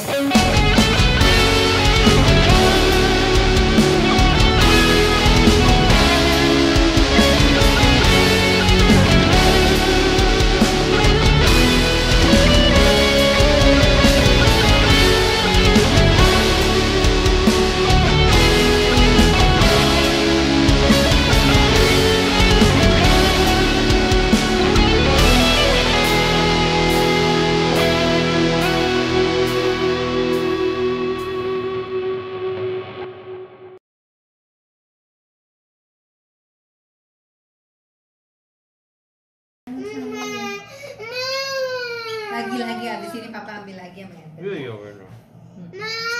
Lagi habis ini papa ambil lagi sama Eben. Iya benar.